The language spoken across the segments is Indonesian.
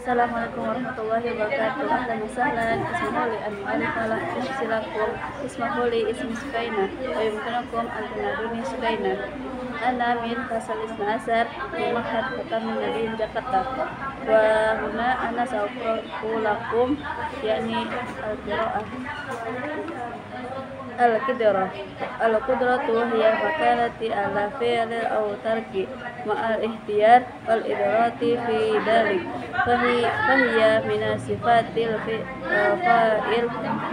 Assalamualaikum warahmatullahi wabarakatuh. Ahlan wa sahlan. Ismahuli al-mu'alif ala nafsilakum. Ismahuli ismi Sukaina wa yumkinukum an tunaduni Sukaina. Ana min fasal isna asar di Mahad Khatam Nabiyin Jakarta. Wa huna ana sa'uqra'u lakum yakni al-qira'ah. Al-qudratu hiya makanati ala fi'li aw tarki ma'al ihtiyar wal idrati fi dalik fahiya min sifatil fa'il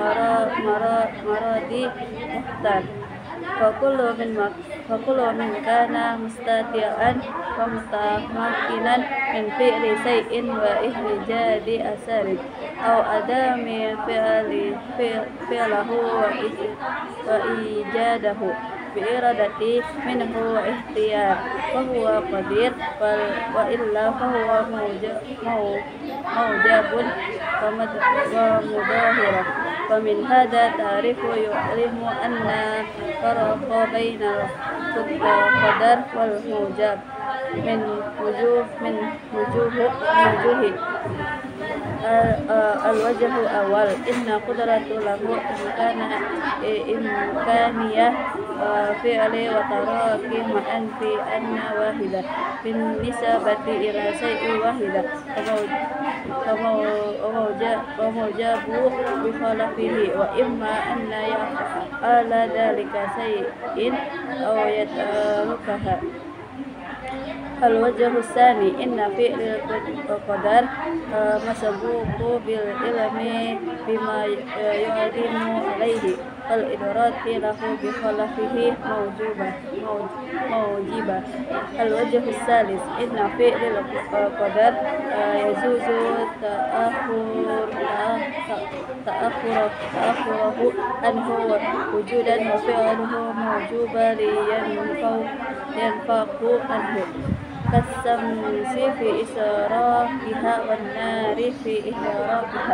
maradi muhtar Fakulu min kana mustati'an wa mutamakinan min fi'li say'in wa ihrijadi asarin aw adami fi'lahu wa ijadahu bi'iradati minhu wa ihtiyar wa huwa qadir wa illa fahuwa mawjabun wa mudahirah. ومن هذا تعرف يعلم أن فرق بين القدر والموجب من وجوه الوجه الأول إن قدرة له إمكانية فعل وتراكي معا في أن واحدة بالنسبة إلى شيء واحدة وموجب بخلافه وإما أن يفعل ذلك شيء أو يتركها. الوجه الثاني إن فعل القدر مسبوق بالعلم بما يعلم عليه والإدراك له بخلافه موجبة. الوجه الثالث إن فعل القدر يجوز تأخره عنه وجودا وفعله موجوبا لينفق عنه كالشمس في إشراقها والنار في إحراقها.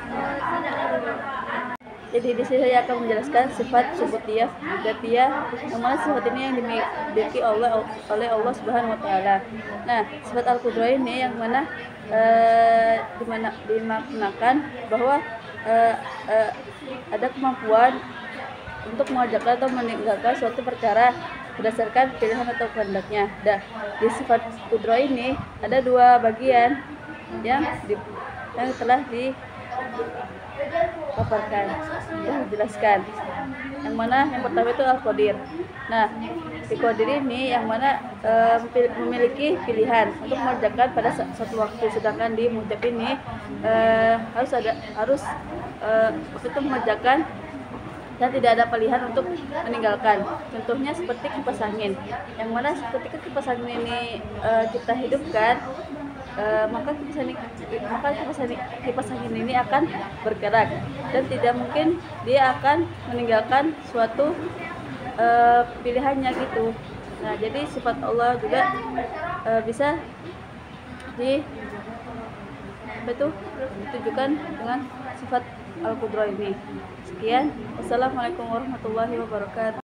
Jadi di sini saya akan menjelaskan sifat subutiyah, dzatiyah, yang mana sifat ini yang dimiliki oleh Allah Subhanahu wa taala. Nah, sifat al-qudrah ini yang mana dimaknakan bahwa ada kemampuan untuk mengerjakan atau meninggalkan suatu perkara berdasarkan pilihan atau kehendaknya. Di sifat qudrah ini ada dua bagian yang telah dipaparkan, dijelaskan. Yang mana yang pertama itu al-qadir. Nah, di qadir ini yang mana memiliki pilihan untuk mengerjakan pada suatu waktu, sedangkan di mujab ini harus itu mengerjakan dan tidak ada pilihan untuk meninggalkan. Contohnya seperti kipas angin, yang mana ketika kipas angin ini kita hidupkan, maka kipas angin ini akan bergerak dan tidak mungkin dia akan meninggalkan suatu pilihannya gitu. Nah, jadi sifat Allah juga bisa ditujukan dengan sifat al-qudrah ini. Sekian, wassalamualaikum warahmatullahi wabarakatuh.